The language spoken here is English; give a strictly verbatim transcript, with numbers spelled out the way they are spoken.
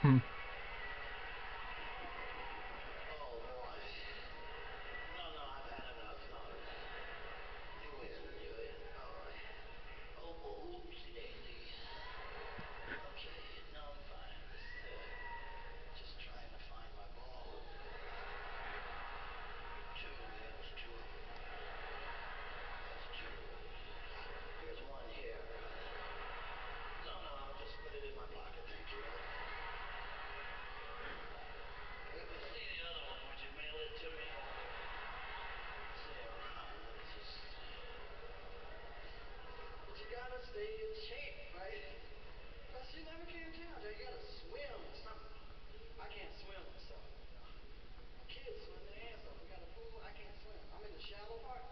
Oh boy. No, no, I've had enough. No. You win. You win. All right. Oh, oh, oopsie daisy. Okay. No, I'm fine. Just, uh, just trying to find my ball. Two. That was two of them. That's two. Here's one here. No, no, I'll just put it in my pocket. Thank you. Let me see the other one. Would you mail it to me? Say around. It's just. But you gotta stay in shape, right? Plus, you never can tell. You gotta swim or something. I can't swim, so. You know. My kids swim their ass off. We got a pool. I can't swim. I'm in the shallow part.